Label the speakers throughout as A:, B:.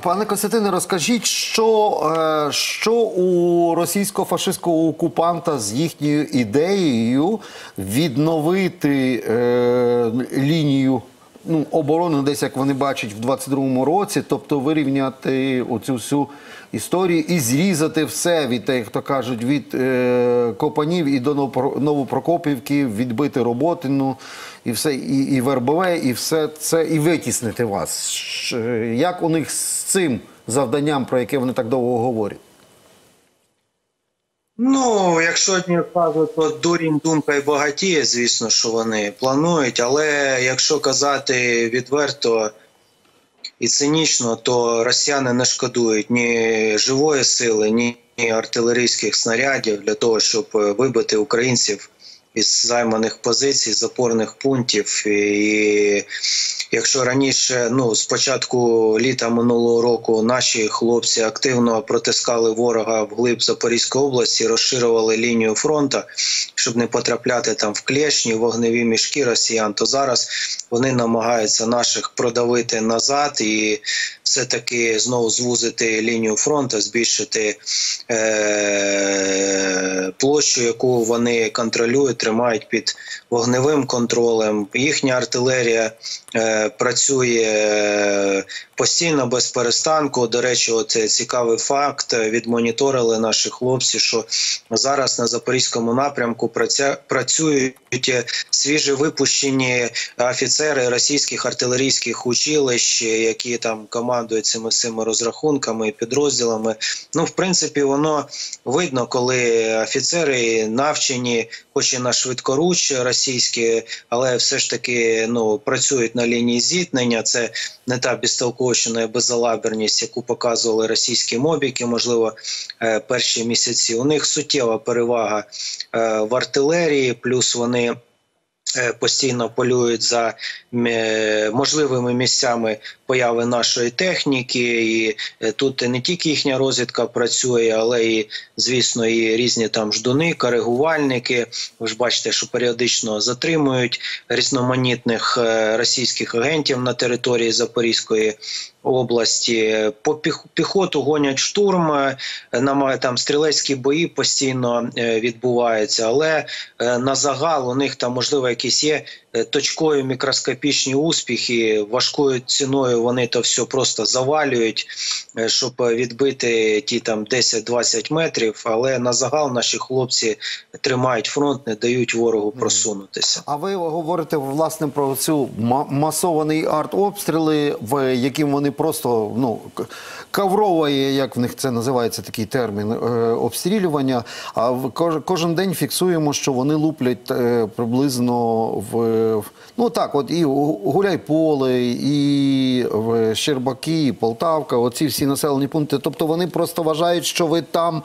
A: Пане Костянтине, розкажіть, що у російсько-фашистського окупанта з їхньою ідеєю відновити лінію оборони, десь, як вони бачать, в 22-му році, тобто вирівняти оцю всю історію і зрізати все від, як то кажуть, від Копанів і до Новопрокопівки, відбити Роботину, і все, і Вербове, і все це, і витіснити вас. Як у них з цим завданням, про яке вони так довго говорять?
B: Ну, якщо одні кажуть, то дурінь, думка і багатіє, звісно, що вони планують, але якщо казати відверто і цинічно, то росіяни не шкодують ні живої сили, ні артилерійських снарядів для того, щоб вибити українців із займаних позицій, з опорних пунктів. І якщо раніше, з початку літа минулого року наші хлопці активно протискали ворога вглиб Запорізької області, розширювали лінію фронту, щоб не потрапляти там в клешні, вогневі мішки росіян, то зараз вони намагаються наших продавити назад і все-таки знову звузити лінію фронту, збільшити площу, яку вони контролюють, тримають під вогневим контролем. Їхня артилерія працює постійно, без перестанку. До речі, от цікавий факт, відмоніторили наші хлопці, що зараз на Запорізькому напрямку працюють свіжі випущені офіцери російських артилерійських училищ, які там командують цими всіми розрахунками і підрозділами. В принципі, воно видно, коли офіцери навчені, хоч і на швидкоруч російські, але все ж таки працюють на лінії зіткнення. Це не та безтолковщина і безалаберність, яку показували російські мобіки, можливо, перші місяці. У них суттєва перевага в артилерії, плюс вони постійно полюють за можливими місцями появи нашої техніки. І тут не тільки їхня розвідка працює, але і, звісно, і різні там ждуни, коригувальники. Ви ж бачите, що періодично затримують різноманітних російських агентів на території Запорізької області. По піхоту гонять штурм, там стрілецькі бої постійно відбуваються, але на загал у них там, можливо, якісь є точкові мікроскопічні успіхи, важкою ціною вони то все просто завалюють, щоб відбити ті там 10-20 метрів, але на загал наші хлопці тримають фронт, не дають ворогу просунутися.
A: А ви говорите, власне, про цю масований артобстріли, в яким вони просто, каврової, як в них це називається, такий термін, обстрілювання, а кожен день фіксуємо, що вони луплять приблизно і Гуляйполе, і Щербаки, і Полтавка, оці всі населені пункти. Тобто вони просто вважають, що ви там,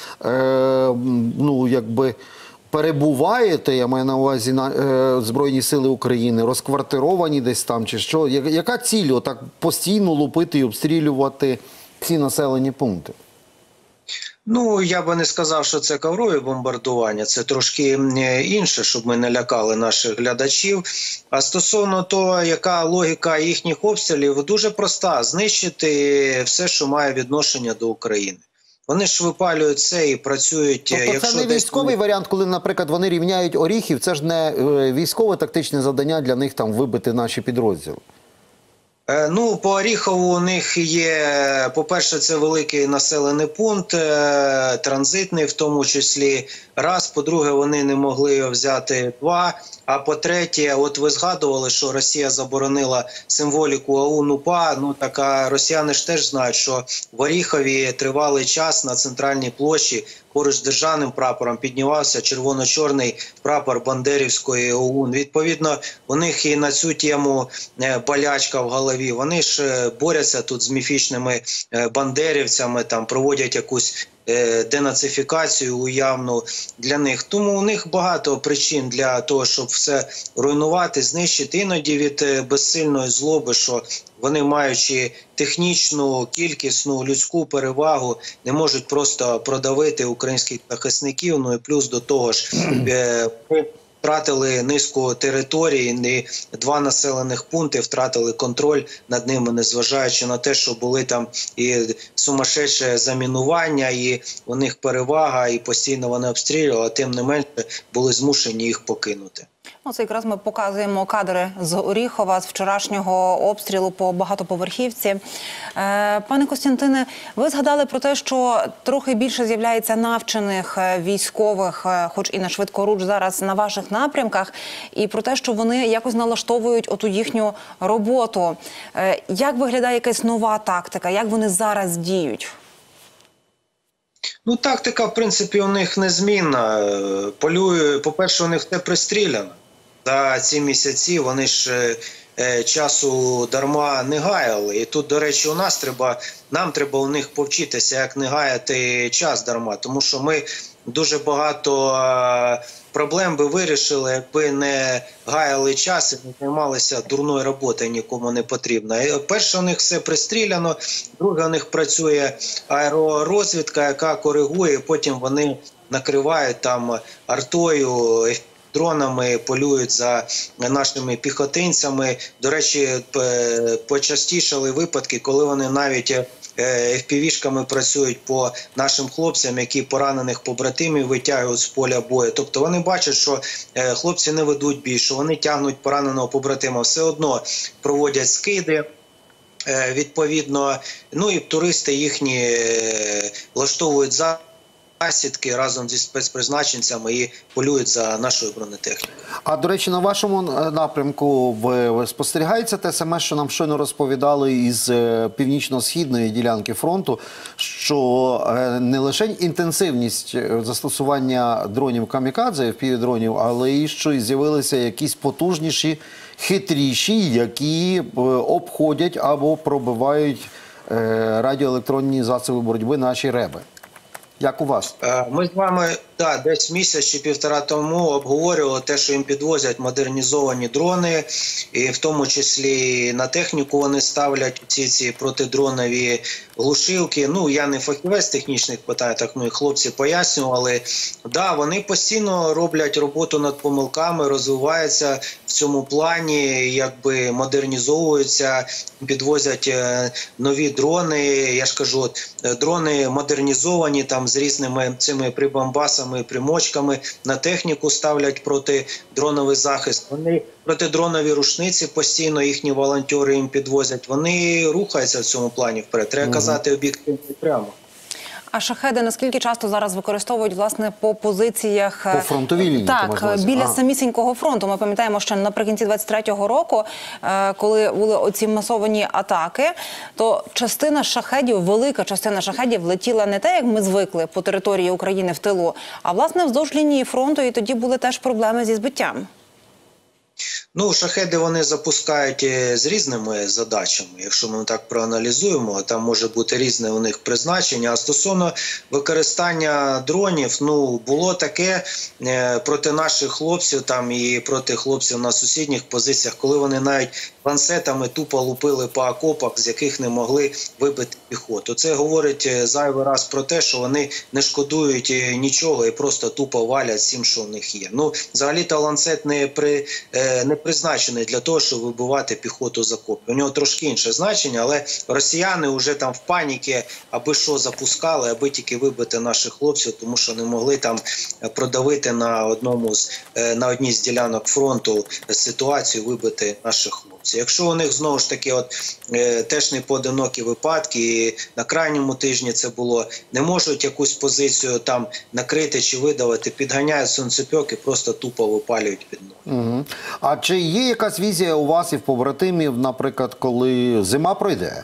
A: перебуваєте, я маю на увазі Збройні Сили України, розквартировані десь там чи що. Яка ціль отак постійно лупити і обстрілювати ці населені пункти?
B: Я би не сказав, що це коврові бомбардування, це трошки інше, щоб ми не лякали наших глядачів. А стосовно того, яка логіка їхніх обстрілів, дуже проста – знищити все, що має відношення до України. Вони ж випалюють це і працюють...
A: Тобто це не військовий варіант, коли, наприклад, вони рівняють Оріхів, це ж не військове тактичне завдання для них там вибити наші підрозділи?
B: По Оріхову у них є, по-перше, це великий населений пункт, транзитний в тому числі, раз, по-друге, вони не могли його взяти, два, а по-третє, от ви згадували, що Росія заборонила символіку ОУН-УПА, так росіяни ж теж знають, що в Оріхові тривалий час на центральній площі поруч з державним прапором піднімався червоно-чорний прапор Бандерівської ОУН. Відповідно, у них і на цю тему болячка в голові. Вони ж борються тут з міфічними бандерівцями, там проводять якусь денацифікацію уявну для них. Тому у них багато причин для того, щоб все руйнувати, знищити. Іноді від безсильної злоби, що вони, маючи технічну, кількісну, людську перевагу, не можуть просто продавити українських захисників. І плюс до того ж втратили низку територій, і 2 населених пункти втратили контроль над ними, незважаючи на те, що були там і сумасшедше замінування, і у них перевага, і постійно вони обстрілювали, а тим не менше були змушені їх покинути.
C: Це якраз ми показуємо кадри з Оріхова, з вчорашнього обстрілу по багатоповерхівці. Пане Костянтине, ви згадали про те, що трохи більше з'являється навчених військових, хоч і на швидкоруч зараз на ваших напрямках, і про те, що вони якось налаштовують оту їхню роботу. Як виглядає якась нова тактика? Як вони зараз діють?
B: Тактика, в принципі, у них незмінна. По-перше, у них все пристріляно. За ці місяці вони ж часу дарма не гаяли. І тут, до речі, нам треба у них повчитися, як не гаяти час дарма. Тому що ми дуже багато проблем би вирішили, якби не гаяли час і не займалися дурною роботою, нікому не потрібно. Перше, у них все пристріляно, друге, у них працює аеророзвідка, яка коригує, і потім вони накривають там артою, дронами, полюють за нашими піхотинцями. До речі, почастішали випадки, коли вони навіть FPV-шками працюють по нашим хлопцям, які поранених побратимів витягують з поля бою. Тобто вони бачать, що хлопці не ведуть бій, що вони тягнуть пораненого побратима, все одно проводять скиди. Відповідно, і туристи їхні влаштовують засідки разом зі спецпризначенцями і полюють за нашою бронетехнікою.
A: А, до речі, на вашому напрямку ви спостерігається те саме, що нам щойно розповідали із північно-східної ділянки фронту, що не лише інтенсивність застосування дронів камікадзе, FPV-дронів, але і що з'явилися якісь потужніші, хитріші, які обходять або пробивають радіоелектронні засоби боротьби наші РЕБи. Як у вас?
B: Ми з вами десь місяць чи півтора тому обговорювали те, що їм підвозять модернізовані дрони, і в тому числі на техніку вони ставлять ці протидронові глушилки. Я не фахівець технічних питань, так хлопці пояснювали. Вони постійно роблять роботу над помилками, розвиваються в цьому плані, якби модернізовуються, підвозять нові дрони. Я ж кажу, дрони модернізовані там з різними цими прибамбасами, примочками, на техніку ставлять протидроновий захист. Вони протидронові рушниці постійно, їхні волонтери їм підвозять. Вони рухаються в цьому плані вперед. Треба казати об'єктивно і прямо.
C: А шахеди наскільки часто зараз використовують, власне, по позиціях...
A: По фронтовій лінії?
C: Так, біля самісінького фронту. Ми пам'ятаємо, що наприкінці 23-го року, коли були оці масовані атаки, то частина шахедів, велика частина шахедів летіла не те, як ми звикли, по території України в тилу, а, власне, вздовж лінії фронту, і тоді були теж проблеми зі збиттям.
B: Шахеди вони запускають з різними задачами. Якщо ми так проаналізуємо, там може бути різне у них призначення. А стосовно використання дронів, було таке проти наших хлопців там і проти хлопців на сусідніх позиціях, коли вони навіть ланцетами тупо лупили по окопах, з яких не могли вибити піхоту. Це говорить зайвий раз про те, що вони не шкодують нічого і просто тупо валять всім, що в них є. Взагалі-то ланцет не призначений для того, щоб вибивати піхоту з окопів. У нього трошки інше значення, але росіяни вже там в паніки, аби що запускали, аби тільки вибити наших хлопців, тому що не могли там продавити на одній з ділянок фронту ситуацію, вибити наших хлопців. Якщо у них знову ж таки теж не поодинокі випадки, і на крайньому тижні це було, не можуть якусь позицію там накрити чи видавити, підганяють сонцепьок і просто тупо випалюють під ноги.
A: Угу. А чи є якась візія у вас і в побратимів, наприклад, коли зима пройде?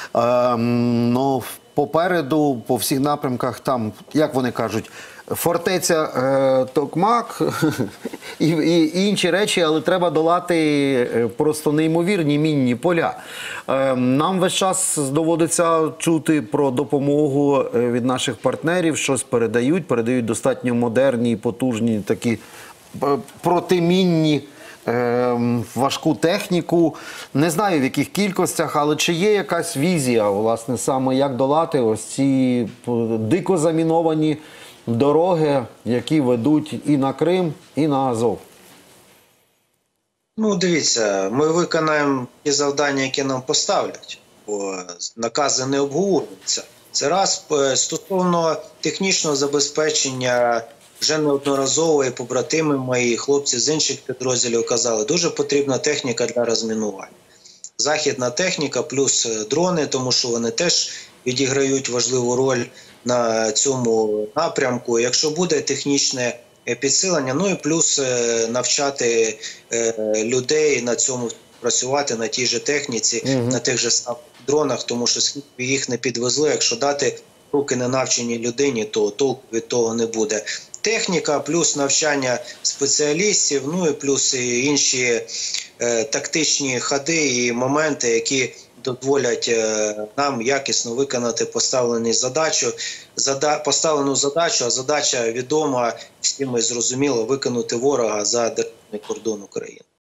A: Попереду, по всіх напрямках, там, як вони кажуть, фортеця Токмак і інші речі, але треба долати просто неймовірні мінні поля. Нам весь час доводиться чути про допомогу від наших партнерів, щось передають достатньо модерні і потужні такі протимінні важку техніку. Не знаю, в яких кількостях, але чи є якась візія, власне, саме як долати ось ці дико заміновані дороги, які ведуть і на Крим, і на Азов?
B: Ну, дивіться, ми виконаємо ті завдання, які нам поставлять, бо накази не обговорюються. Це раз. Стосовно технічного забезпечення, вже неодноразово і побратими мої, хлопці з інших підрозділів казали, дуже потрібна техніка для розмінування. Західна техніка плюс дрони, тому що вони теж відіграють важливу роль на цьому напрямку. Якщо буде технічне підсилення, ну і плюс навчати людей на цьому працювати, на тій же техніці, на тих же самих дронах, тому що скільки їх не підвезли, якщо дати руки ненавченій людині, то толку від того не буде. Техніка, плюс навчання спеціалістів, ну і плюс і інші тактичні ходи і моменти, які дозволять нам якісно виконати поставлену задачу, а задача відома, всім і зрозуміло, виконати ворога за державний кордон України.